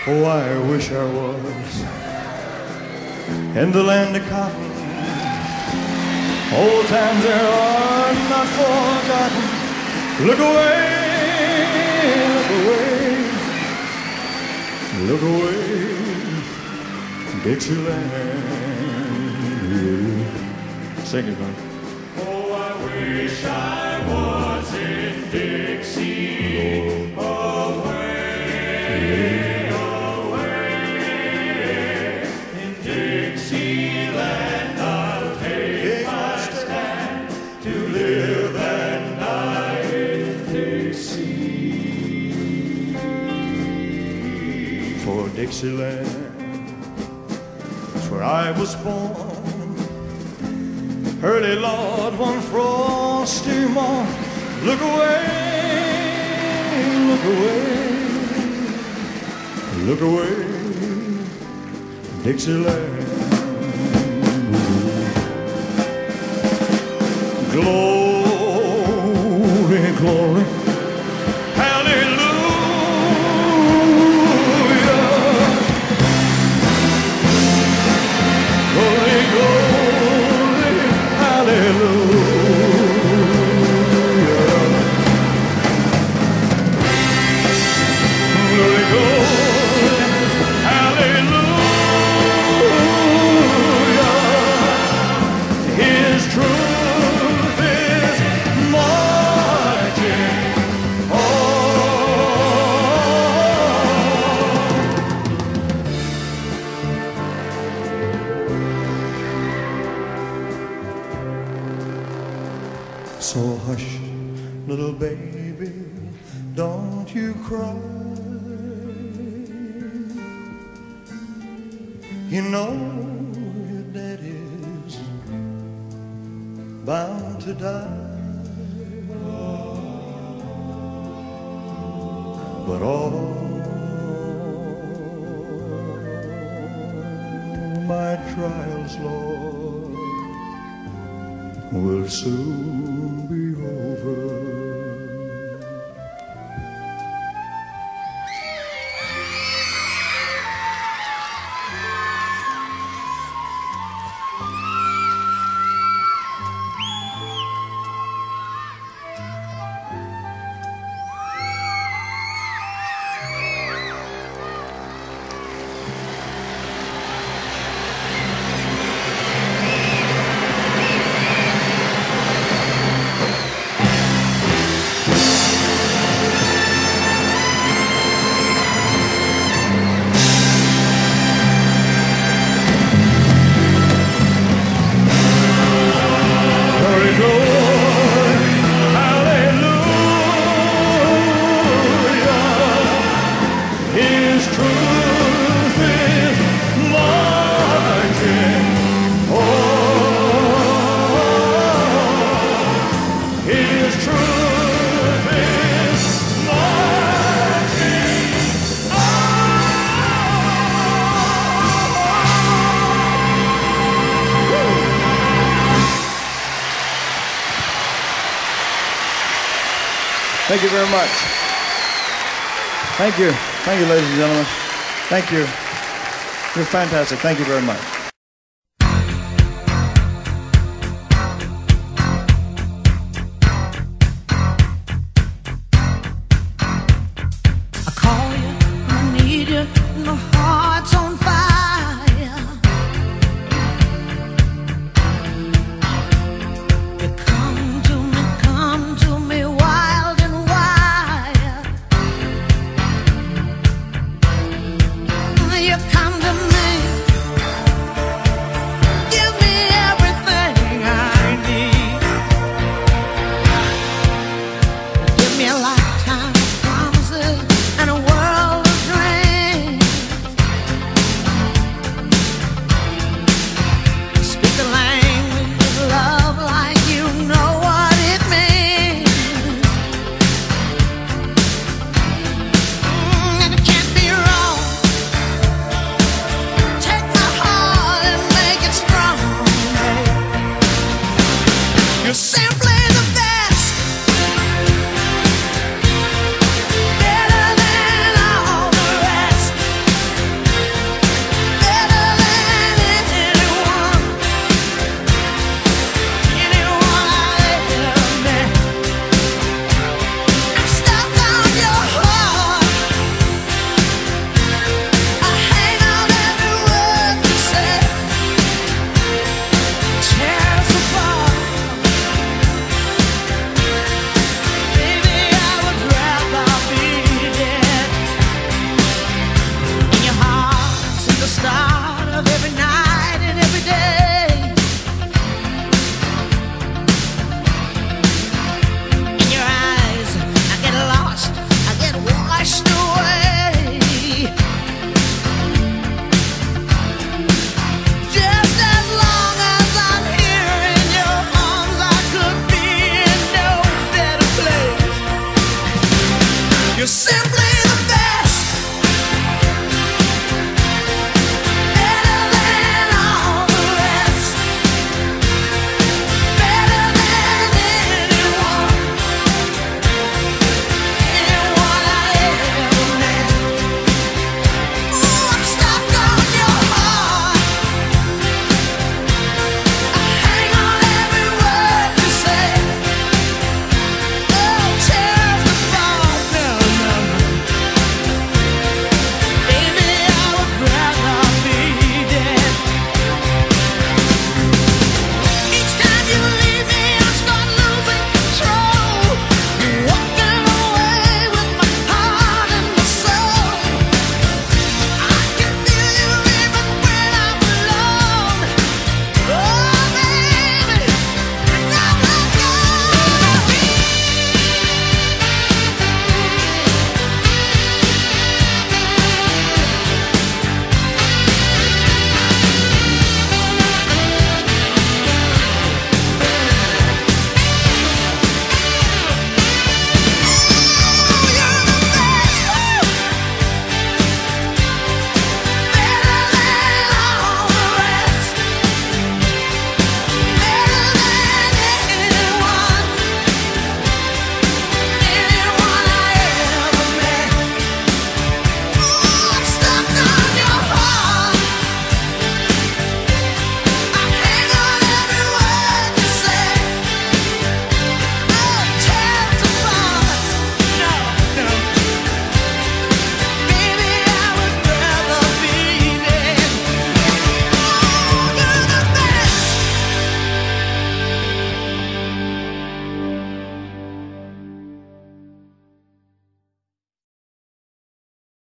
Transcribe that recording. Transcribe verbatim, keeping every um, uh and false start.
Oh, I wish I was in the land of cotton. Old times there are not forgotten. Look away, look away, look away, Dixieland. Sing it, man. Oh, I wish I was in Dixie, away, away. In Dixieland I'll take my stand to live and die in Dixie. For Dixieland is where I was born. Early Lord, one frosty morn. Look away, look away, look away, Dixieland. Glory, glory, hallelujah. Glory, glory, hallelujah. Glory, glory, hallelujah. His truth is marching on. So hush, little baby, don't you cry. You know your daddy's bound to die. But all my trials, Lord, will soon be over. Thank you very much. Thank you. Thank you, ladies and gentlemen. Thank you. You're fantastic. Thank you very much.